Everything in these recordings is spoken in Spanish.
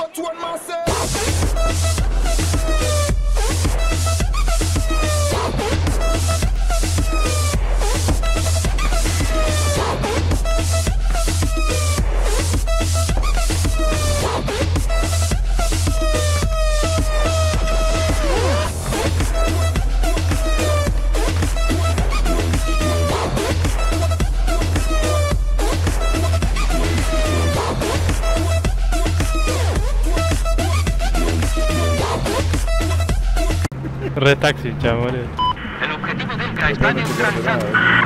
auto-tune myself. Re taxi, chavo, boludo. El objetivo Delta está neutralizado.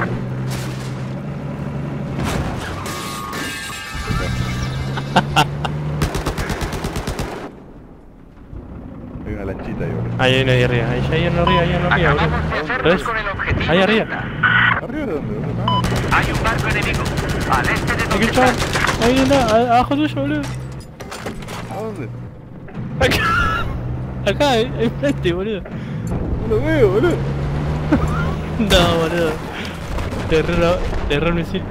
Hay una lanchita ahí, boludo. Ahí hay uno ahí arriba, hay uno arriba, Acabamos de boludo. hacernos ¿Ves? con el objetivo Ahí arriba. Delta. ¿Arriba de dónde, boludo? No. Hay un barco enemigo. Al este de Aquí donde el chavo. estás. Ahí anda, abajo tuyo, boludo. ¿A dónde? Acá. Acá, ahí frente, boludo. No lo veo, boludo. No, boludo. Te erró el misil.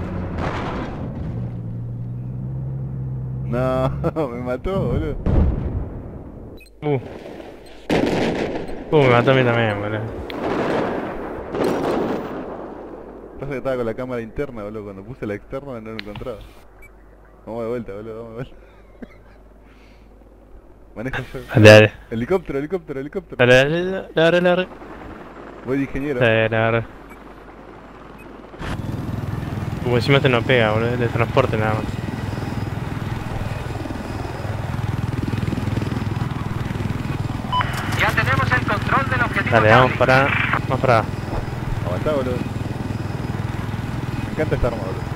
No, me mató, boludo. Me mató a mí también, boludo. Pasa que estaba con la cámara interna, boludo. Cuando puse la externa no lo encontraba. Vamos de vuelta, boludo, vamos de vuelta. Manejo yo. Dale, Helicóptero, helicóptero, helicóptero. dale. Voy de ingeniero. Dale. Como encima te no pega, boludo, de transporte nada más. Ya tenemos el control del objetivo. Dale, vamos Charlie. para. Aguantá, boludo. Me encanta esta arma, boludo.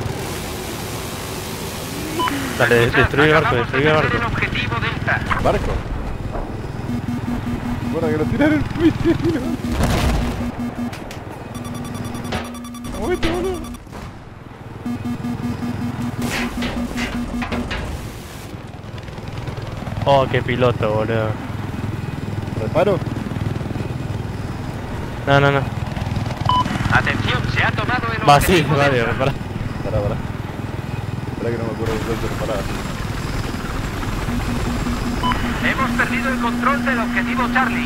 Dale, destruí el barco, Acabamos de destruí el barco. perder el objetivo Delta. ¿Barco? Bueno, que nos tiraron el misil. Movete, boludo. Oh, qué piloto, boludo. ¿Reparo? No. Atención, se ha tomado el Va, sí, objetivo vale, Delta. repara. Pará. Esperá que no me acuerdo del golpe reparado. Hemos perdido el control del objetivo Charlie.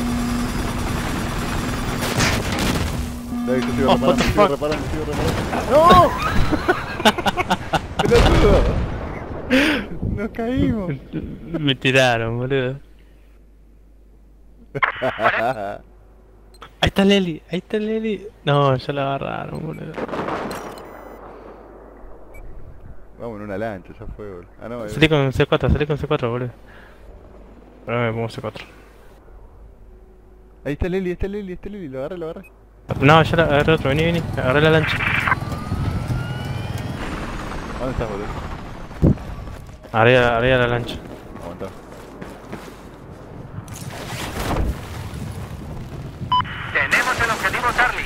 Ya que yo sigo Oh, reparando, what the sigo fuck? reparando. ¡No! ¡Pelotudo! Nos caímos. Me tiraron, boludo. Ahí está Leli. No, ya la agarraron, boludo. Vamos en una lancha, ya fue, boludo. Ah, no, Salí con C4, boludo. Ahora me pongo C4. ahí está Leli, lo agarré. No, ya la agarré otro, vení, agarré la lancha. ¿Dónde estás, boludo? Arriba la lancha. Aguantá. Tenemos el objetivo Charlie.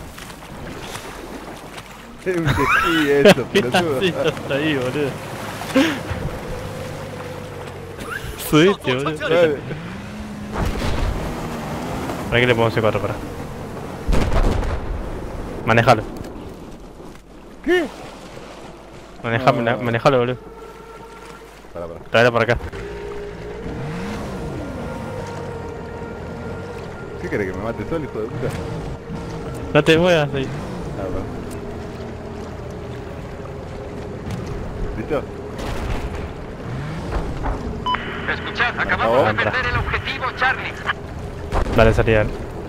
Es un sí, eso, pelotudo. Sí, está ahí, boludo. Subiste, boludo. Dale. Para que le pongo C4, para. Manejalo. ¿Qué? Manejalo, boludo. Pará. Tráelo para acá. ¿Qué querés que me mate solo, hijo de puta? No te muevas ahí. Ah, bueno. ¿Listo? Escuchad, acabamos de Entra. perder el objetivo Charlie. Dale, salida.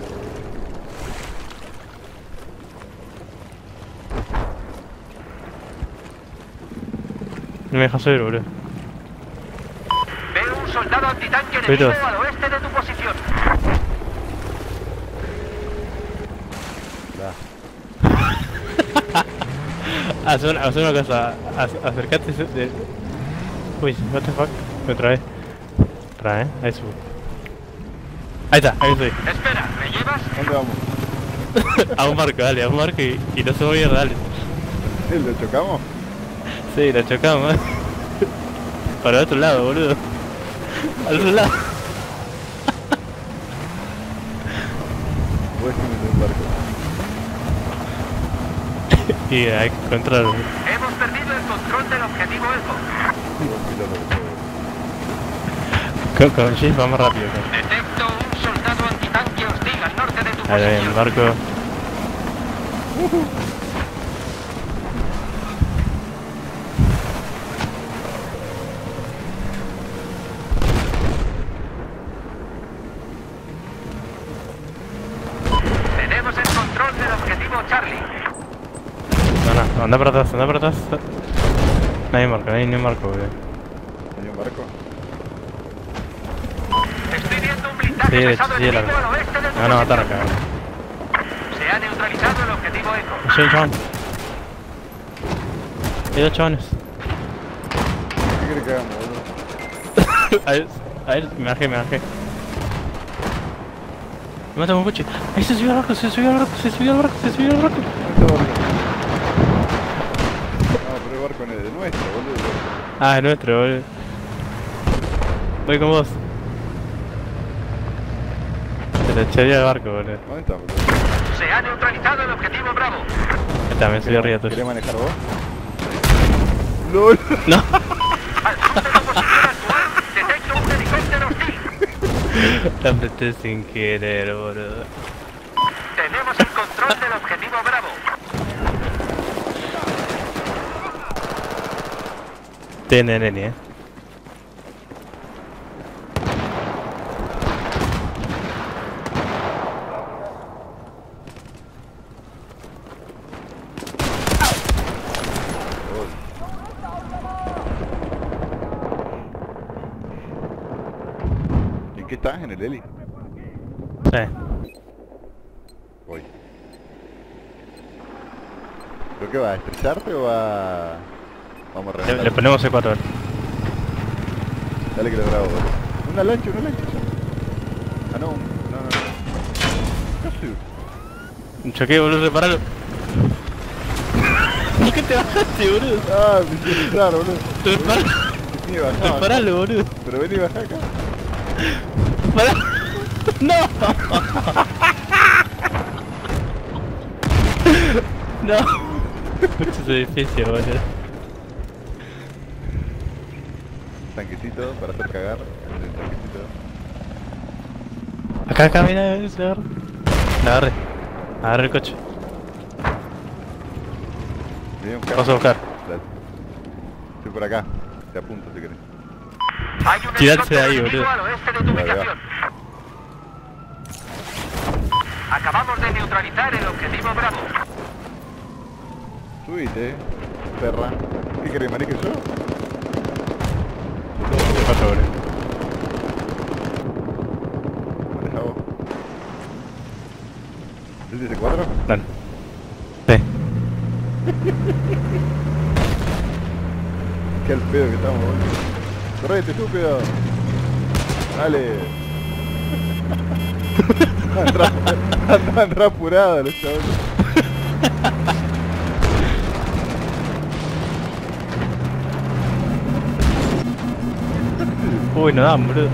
No me dejas subir, boludo. Veo un soldado antitanque enemigo Cuidados. al oeste de tu posición. Haz una cosa, acercate de... Uy, what the fuck, me trae. Ahí subo. Ahí está, ahí estoy. Espera, ¿me llevas? ¿Dónde vamos? A un barco, dale, a un barco y no se mueve, dale. ¿Lo chocamos? Sí, la chocamos. Para el otro lado, boludo. Al otro lado. Voy a subir un barco. Y hay que encontrar. Hemos perdido el control del objetivo Echo. Buen piloto que soy. Con Shift va más rápido. Detecto un soldado antitanque hostil al norte de tu Ahí viene el posición. barco. Tenemos el control del objetivo Charlie. No, anda para atrás, anda para atrás. No hay marco, no hay ni un marco, boludo. ¿Hay un barco? Estoy viendo un blindaje Sí, pesado sí, enemigo largo. al oeste de tu Me van a matar acá. posición. Se ha neutralizado el objetivo Echo. Sí, chabón. Hay dos chabones. ¿Qué crees que hagamos, boludo? A ver, me bajé. Me mata con un coche. Ahí se subió al barco, se subió al barco. ¿Dónde está el barco? No, pero el barco no es de nuestro, boludo. Ah, es nuestro, boludo. Voy con vos. Se le echaría al barco, boludo. ¿Dónde está, boludo? Se ha neutralizado el objetivo Bravo. Ahí está, me subí arriba tuyo. ¿Querés manejar vos? ¡LOL! No. Al sur de tu posición actual, detecto un helicóptero hostil. La apreté sin querer, boludo. Tenemos el control del objetivo Bravo. Tiene nene, ¿En qué estás? ¿En el heli? Sí. Voy. ¿Pero qué va? ¿A estrellarte o va...? Vamos a Le reventar? ponemos C4 ahora. Dale que lo grabo, boludo. Una lancha. Ah, no. ¿Qué haces? Un choque, boludo, reparalo. ¿Por qué te bajaste, boludo? Ah, me hiciste pisar, boludo. Vení, bajá. Reparalo, boludo. Pero vení, bajá acá. Pará. ¡No! No. Muchos edificios, boludo. Tanquecito para hacer cagar. El tanquecito. Acá, mira, se agarra. La agarré. Agarré el coche. Vení a buscar. Vamos a buscar. Dale. Estoy por acá. Te apunto si querés. Hay un Tirarse de ahí, helicóptero boludo. enemigo al oeste de tu Dale, ubicación. Acabamos de neutralizar el objetivo Bravo. Subite, perra. ¿Qué querés, maneje yo? C4, boludo. Maneja vos. ¿Es ese 4? Dale. Sí. Qué al pedo que estamos, boludo. Correte, estúpido. Dale. Andan apurados los chavales. Uy, no dan, boludo.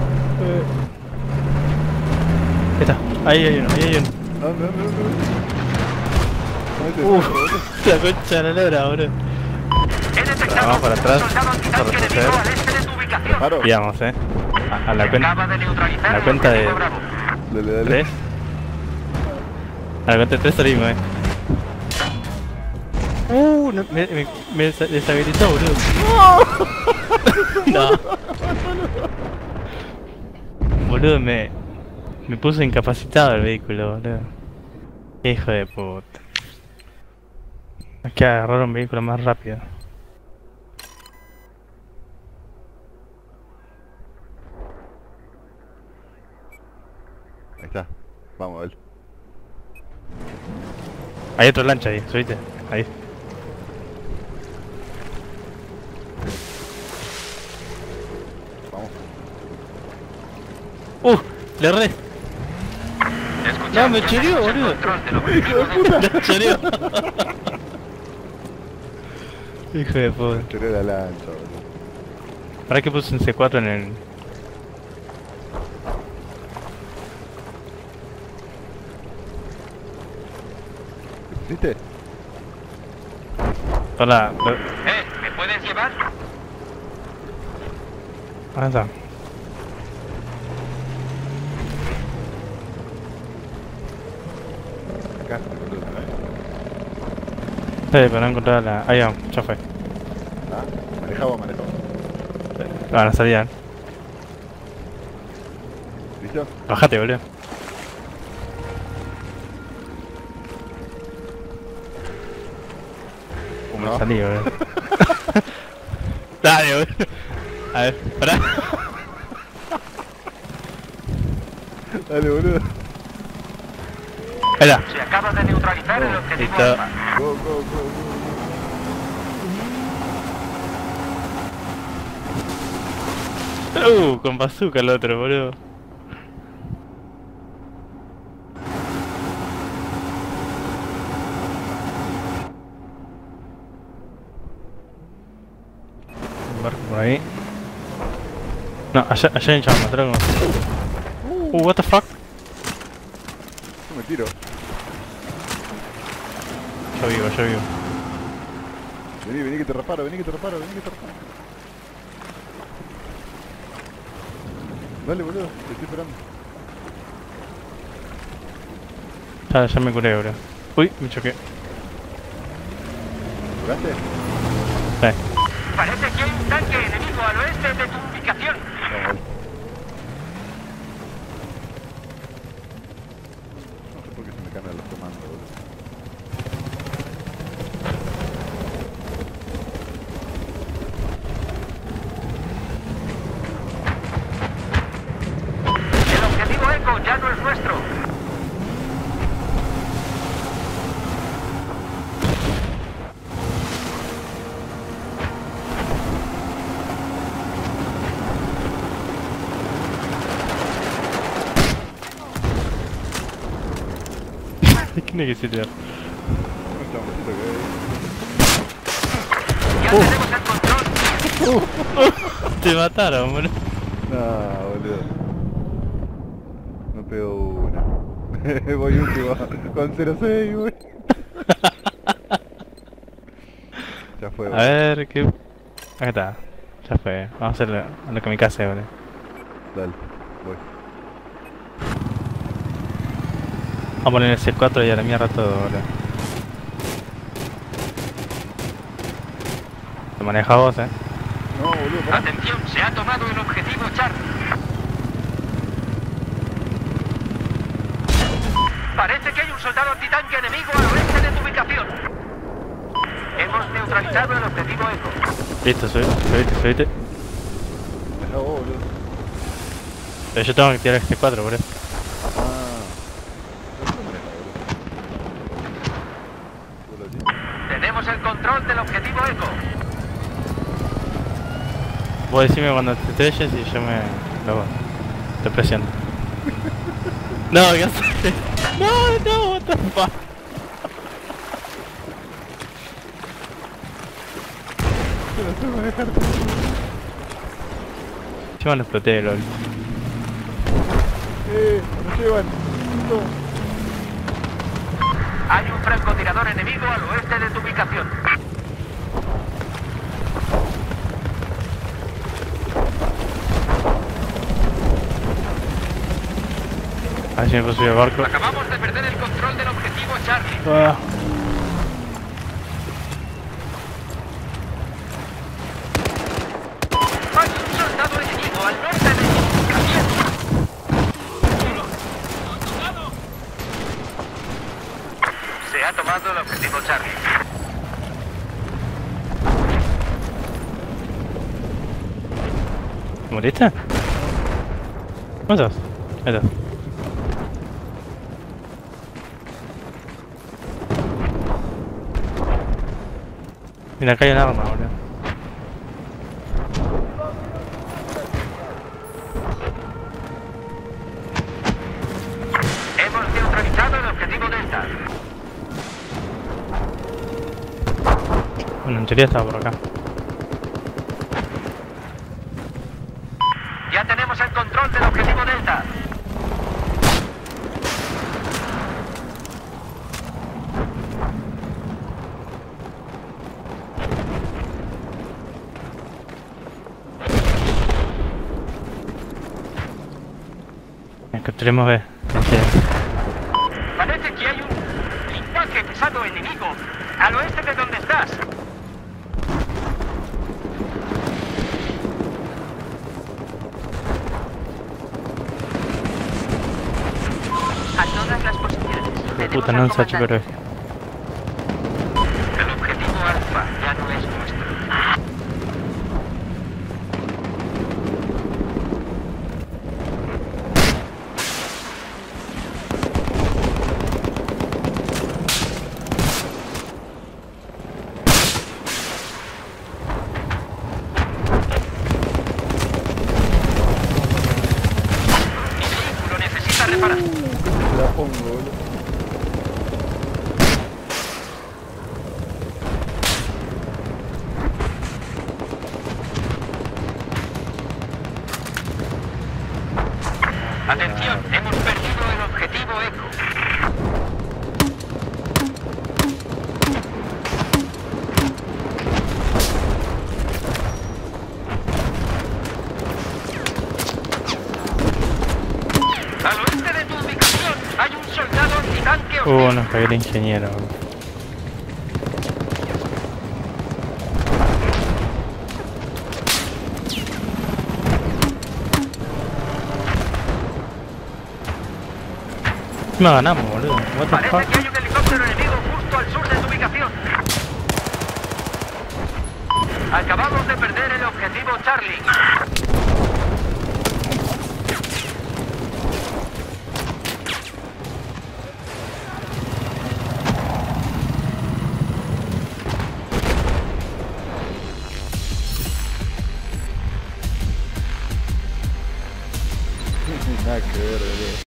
Ahí está. Ahí hay uno. ¿Dónde? La concha de la lora, boludo. He detectado Vamos para atrás, un soldado antitanque para enemigo retroceder. al este de tu ubicación. Paro. Y vamos, a la cuenta. Acaba de neutralizar La el cuenta de- objetivo Bravo. Dale. 3. A la cuenta de 3 salimos, no, me deshabilitó, boludo. No. Boludo, me puso incapacitado el vehículo, boludo. Qué hijo de puta. Hay que agarrar un vehículo más rápido. Ahí está. Vamos a ver. Hay otra lancha ahí, subiste. Ahí. Vamos. Le erré. No, me choreó, boludo. Me choreó. Hijo de puta. Tiré la lancha, boludo. ¿Para qué puse un C4 en el...? ¿Viste? Hola. ¿Me puedes llevar? ¿Dónde está? manejaste, boludo, ¿no? Sí, pero no encontraba la... Ahí vamos, ya fue. Ah, manejaba. Van a salir. ¿Listo? Bajate, boludo. ¿Cómo No salí, boludo. Dale, boludo. A ver, pará. Dale, boludo. Ahí está. Se acaba de neutralizar el objetivo Listo. Alfa. Go. Con bazooka el otro, boludo. Un barco por ahí. No, allá hay un chamo, atrás como... what the fuck? Yo me tiro. Yo vivo. Vení que te reparo. Dale, boludo, te estoy esperando. Ya me curé, boludo. Uy, me choqué. ¿Curaste? Sí. Parece que hay un tanque enemigo al oeste de tu ubicación. Vamos. No sé por qué se me cambian los comandos, boludo. El objetivo Eco ya no es nuestro. ¿Qué necesitas? Un chaboncito que Ya tenemos el control. Te mataron, boludo. No, boludo. No pego una. Voy último. Con 0-6, güey. Ya fue, A boludo. ver, qué... Acá está. Ya fue. Vamos a hacer lo que me case, boludo. Dale, voy. Vamos a poner el C4 y a la mierda todo, boludo. Te maneja vos, No, boludo, pará. Atención, se ha tomado el objetivo Charlie. Parece que hay un soldado antitanque enemigo al oeste de tu ubicación. Hemos neutralizado el objetivo Eco. Listo, subite. Dejá vos, boludo. Pero yo tengo que tirar el C4, boludo. Ah. No se maneja, boludo. Boludo, ¿sí? Tenemos el control del objetivo Eco. Vos decime cuando te estrelles y yo me... Luego, te presiono. No, ¿qué haces? No, what the fuck. No sé manejar. Encima lo exploté, lol. Nos llevan. No. Hay un francotirador enemigo al oeste de tu ubicación. A ver si me puedo subir al barco. Acabamos de perder el control del objetivo Charlie. Ah. Hay un soldado enemigo al norte de tu ubicación. Se ha tomado el objetivo Charlie. ¿Moriste? ¿Cómo estás? Ahí estás. Mira, acá hay un arma, boludo. Hemos neutralizado el objetivo Delta. Bueno, en teoría estaba por acá. Ya tenemos el control del objetivo Delta. Capturemos B. Parece que hay un pasado, enemigo. Al oeste de donde estás. A todas las posiciones. Tenemos Puta, al no un sacho, pero comandante. El objetivo Alfa ya no es nuestro. Mi vehículo necesita reparación. La pongo, boludo. Atención, hemos perdido el objetivo Eco. Al oeste de tu ubicación hay un soldado antitanque hostil. nos cagué el ingeniero, boludo. No ganamos, boludo. What the Parece fuck? que hay un helicóptero enemigo justo al sur de tu ubicación. Acabamos de perder el objetivo Charlie. Nada que ver, boludo.